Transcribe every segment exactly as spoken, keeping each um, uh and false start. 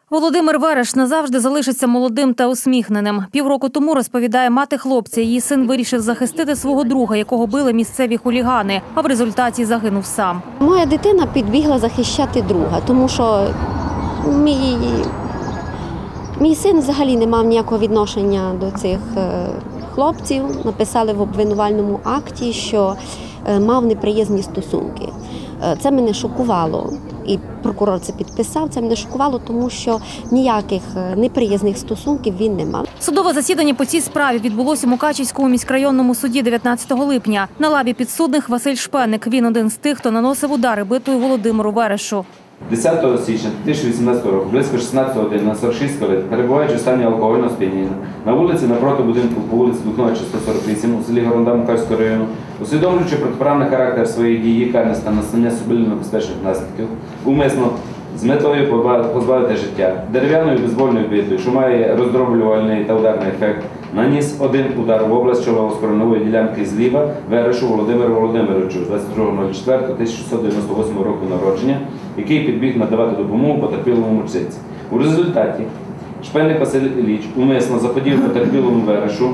Володимир Вереш назавжди залишиться молодим та усміхненим. Півроку тому, розповідає мати хлопця, її син вирішив захистити свого друга, якого били місцеві хулігани, а в результаті загинув сам. Моя дитина підбігла захищати друга, тому що мій, мій син взагалі не мав ніякого відношення до цих хлопців. Написали в обвинувальному акті, що мав неприязні стосунки. Це мене шокувало. І прокурор це підписав. Це мене шокувало, тому що ніяких неприязних стосунків він не мав. Судове засідання по цій справі відбулося у Мукачівському міськрайонному суді дев'ятнадцятого липня. На лаві підсудних Василь Шпенник. Він один з тих, хто наносив удари битою Володимиру Верешу. десятого січня дві тисячі вісімнадцятого року, близько шістнадцятої години на сорок шість хвилин, перебуваючи в стані алкогольного сп'яніння, на вулиці напроти будинку по вулиці Духнова, сто сорок вісім, у селі Горонда Мукачівського району, усвідомлюючи протиправний характер своїх дій, діяльності та наслання суспільно небезпечних наслідків, умисно з метою позбавити життя дерев'яною бейсбольною битою, що має роздроблювальний та ударний ефект, наніс один удар в область чолово-скроневої ділянки зліва Верешу Володимиру Володимировичу двадцять другого четвертого тисяча шістсот дев'яносто восьмого року народження, який підбіг надавати допомогу потерпілому мучниці. У результаті Шпенник Василь Ілліч умисно заподіяв потерпілому Верешу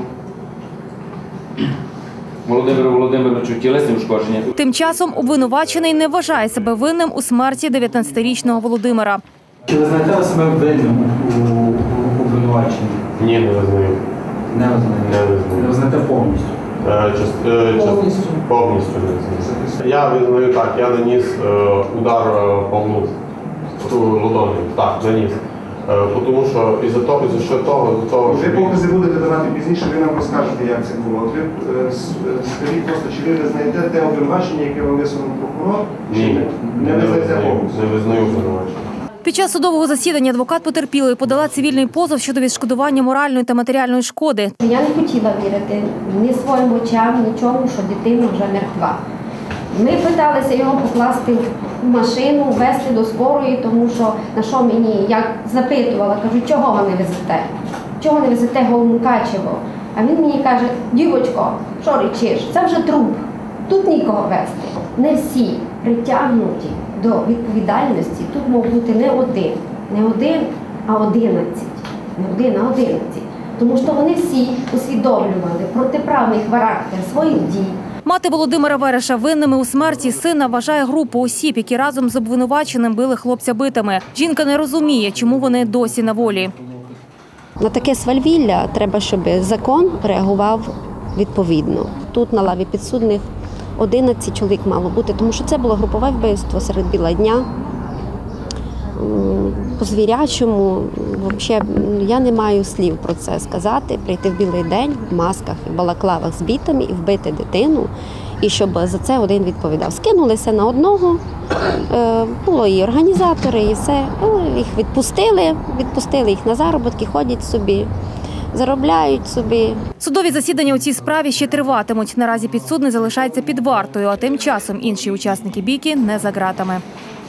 Володимиру Володимировичу тілесні ушкодження. Тим часом обвинувачений не вважає себе винним у смерті дев'ятнадцятирічного Володимира. Чи ви знаєте себе винним у обвинуваченні? Ні, не визнаю. Не визнаю. Не визнаєте повністю? Е, част, е, част, Повністю? Повністю не визнаю. Я визнаю так, я наніс е, удар е, Павлу Лодоні. Так, наніс. Е, тому що із-за того, із-за що того, із-за того, Ви покази будете давати пізніше, ви нам розкажете, як це було. От ви е, скажіть просто, чи ви визнаєте те обвинувачення, яке вам висунув прокурор, чи Ні, не, не визнаєте повністю? Не визнаю обвинувачення. Під час судового засідання адвокат потерпілої подала цивільний позов щодо відшкодування моральної та матеріальної шкоди. Я не хотіла вірити ні своїм очам, нічому, що дитина вже мертва. Ми питалися його покласти в машину, везти до скорої, тому що на що мені, я запитувала, кажу, чого ви не везете? Чого не везете його в Мукачево? А він мені каже, дівочко, що речиш, це вже труп, тут нікого везти. Не всі притягнуті до відповідальності, тут мав бути не один, не один, а одинадцять. Не один, а одинадцять. Тому що вони всі усвідомлювали протиправний характер своїх дій. Мати Володимира Вереша винними у смерті сина вважає групу осіб, які разом з обвинуваченим били хлопця битами. Жінка не розуміє, чому вони досі на волі. На таке свавілля треба, щоб закон реагував відповідно. Тут на лаві підсудних одинадцять чоловік мало бути, тому що це було групове вбивство серед біла дня. По-звірячому, взагалі, я не маю слів про це сказати. Прийти в білий день в масках і балаклавах з бітами і вбити дитину, і щоб за це один відповідав. Скинулися на одного, було і організатори, і все. Їх відпустили, відпустили їх на заробітки, ходять собі, заробляють собі. Судові засідання у цій справі ще триватимуть. Наразі підсудний залишається під вартою, а тим часом інші учасники бійки не за ґратами.